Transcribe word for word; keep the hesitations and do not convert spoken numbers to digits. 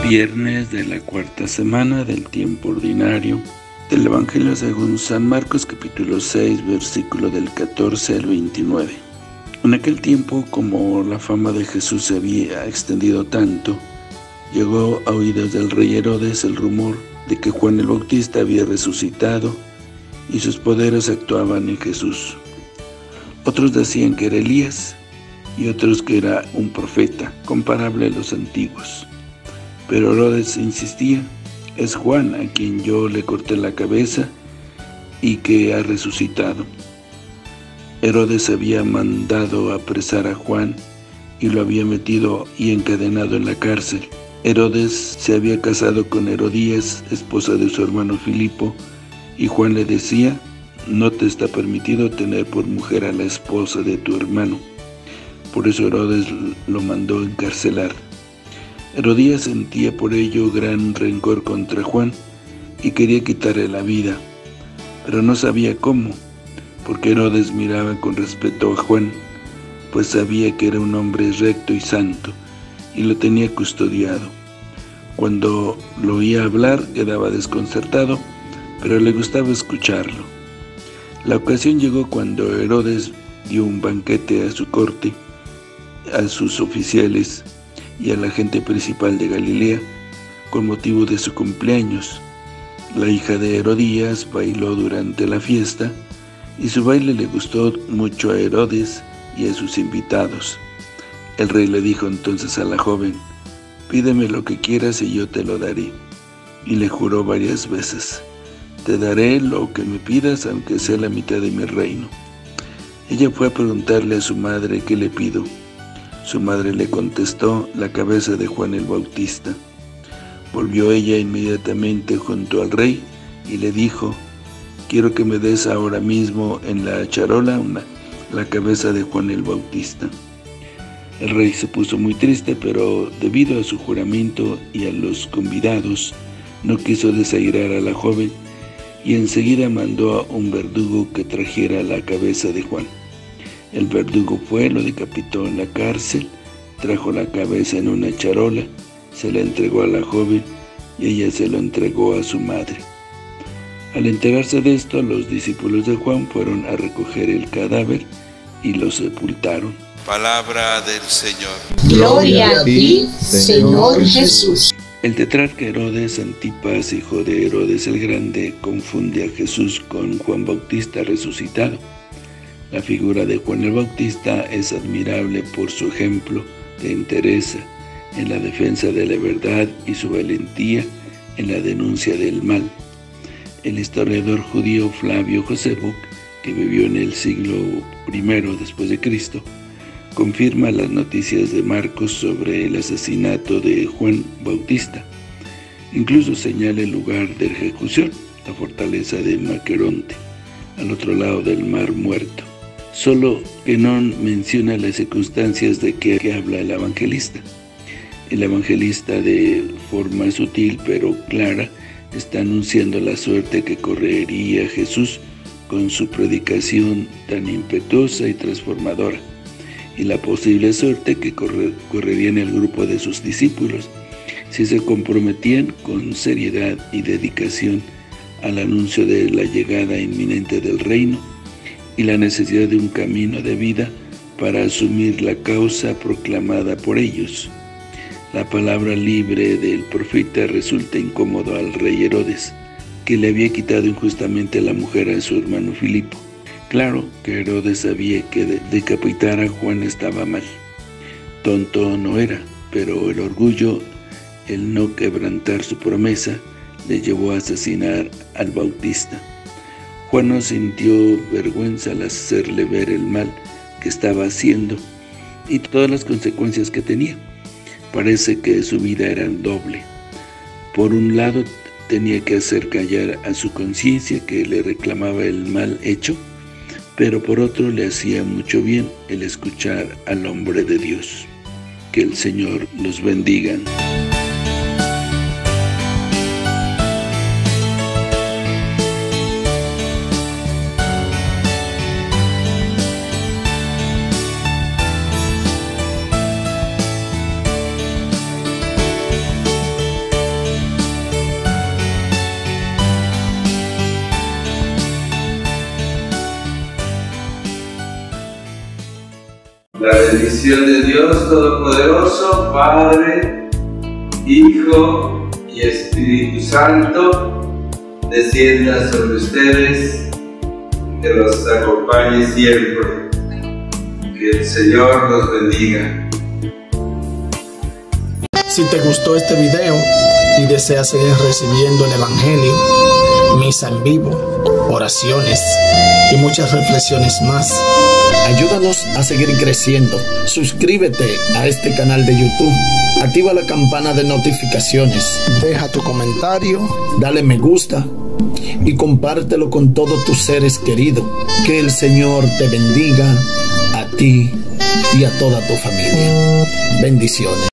Viernes de la cuarta semana del tiempo ordinario del Evangelio según San Marcos, capítulo seis, versículo del catorce al veintinueve. En aquel tiempo, como la fama de Jesús se había extendido tanto, llegó a oídos del rey Herodes el rumor de que Juan el Bautista había resucitado y sus poderes actuaban en Jesús. Otros decían que era Elías y otros que era un profeta, comparable a los antiguos. Pero Herodes insistía: es Juan a quien yo le corté la cabeza y que ha resucitado. Herodes había mandado apresar a Juan y lo había metido y encadenado en la cárcel. Herodes se había casado con Herodías, esposa de su hermano Filipo, y Juan le decía: no te está permitido tener por mujer a la esposa de tu hermano. Por eso Herodes lo mandó encarcelar. Herodías sentía por ello gran rencor contra Juan y quería quitarle la vida, pero no sabía cómo, porque Herodes miraba con respeto a Juan, pues sabía que era un hombre recto y santo, y lo tenía custodiado. Cuando lo oía hablar quedaba desconcertado, pero le gustaba escucharlo. La ocasión llegó cuando Herodes dio un banquete a su corte, a sus oficiales y a la gente principal de Galilea, con motivo de su cumpleaños. La hija de Herodías bailó durante la fiesta, y su baile le gustó mucho a Herodes y a sus invitados. El rey le dijo entonces a la joven: pídeme lo que quieras y yo te lo daré. Y le juró varias veces: te daré lo que me pidas, aunque sea la mitad de mi reino. Ella fue a preguntarle a su madre: ¿qué le pido? Su madre le contestó: la cabeza de Juan el Bautista. Volvió ella inmediatamente junto al rey y le dijo: quiero que me des ahora mismo en la charola una, la cabeza de Juan el Bautista. El rey se puso muy triste, pero debido a su juramento y a los convidados, no quiso desairar a la joven, y enseguida mandó a un verdugo que trajera la cabeza de Juan. El verdugo fue, lo decapitó en la cárcel, trajo la cabeza en una charola, se la entregó a la joven y ella se lo entregó a su madre. Al enterarse de esto, los discípulos de Juan fueron a recoger el cadáver y lo sepultaron. Palabra del Señor. Gloria a ti, Señor Jesús. El tetrarca Herodes Antipas, hijo de Herodes el Grande, confunde a Jesús con Juan Bautista resucitado. La figura de Juan el Bautista es admirable por su ejemplo de entereza en la defensa de la verdad y su valentía en la denuncia del mal. El historiador judío Flavio Josefo, que vivió en el siglo primero después de Cristo, confirma las noticias de Marcos sobre el asesinato de Juan Bautista. Incluso señala el lugar de ejecución, la fortaleza de Maqueronte, al otro lado del Mar Muerto. Solo que no menciona las circunstancias de que, que habla el evangelista. El evangelista, de forma sutil pero clara, está anunciando la suerte que correría Jesús con su predicación tan impetuosa y transformadora, y la posible suerte que correr, correría en el grupo de sus discípulos si se comprometían con seriedad y dedicación al anuncio de la llegada inminente del reino y la necesidad de un camino de vida para asumir la causa proclamada por ellos. La palabra libre del profeta resulta incómodo al rey Herodes, que le había quitado injustamente a la mujer a su hermano Filipo. Claro que Herodes sabía que de decapitar a Juan estaba mal. Tonto no era, pero el orgullo, el no quebrantar su promesa, le llevó a asesinar al Bautista. Juan no sintió vergüenza al hacerle ver el mal que estaba haciendo y todas las consecuencias que tenía. Parece que su vida era doble. Por un lado, tenía que hacer callar a su conciencia que le reclamaba el mal hecho, pero por otro le hacía mucho bien el escuchar al hombre de Dios. Que el Señor los bendiga. La bendición de Dios Todopoderoso, Padre, Hijo y Espíritu Santo, descienda sobre ustedes, que los acompañe siempre. Que el Señor los bendiga. Si te gustó este video y deseas seguir recibiendo el Evangelio, misa en vivo, oraciones y muchas reflexiones más, ayúdanos a seguir creciendo. Suscríbete a este canal de YouTube, activa la campana de notificaciones, deja tu comentario, dale me gusta y compártelo con todos tus seres queridos. Que el Señor te bendiga a ti y a toda tu familia. Bendiciones.